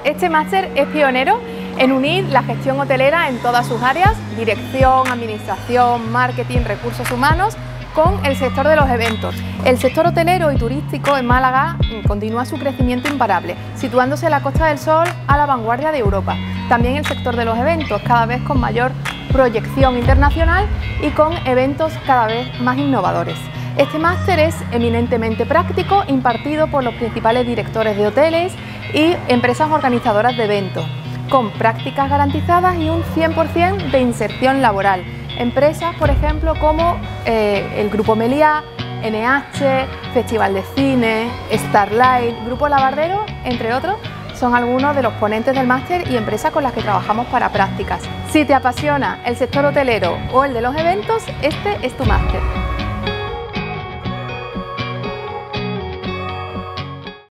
Este máster es pionero en unir la gestión hotelera en todas sus áreas, dirección, administración, marketing, recursos humanos, con el sector de los eventos. El sector hotelero y turístico en Málaga continúa su crecimiento imparable, situándose en la Costa del Sol a la vanguardia de Europa. También el sector de los eventos, cada vez con mayor proyección internacional y con eventos cada vez más innovadores. Este máster es eminentemente práctico, impartido por los principales directores de hoteles y empresas organizadoras de eventos, con prácticas garantizadas y un 100% de inserción laboral. Empresas, por ejemplo, como el Grupo Meliá, NH, Festival de Cine, Starlight, Grupo Lavardero, entre otros, son algunos de los ponentes del máster y empresas con las que trabajamos para prácticas. Si te apasiona el sector hotelero o el de los eventos, este es tu máster.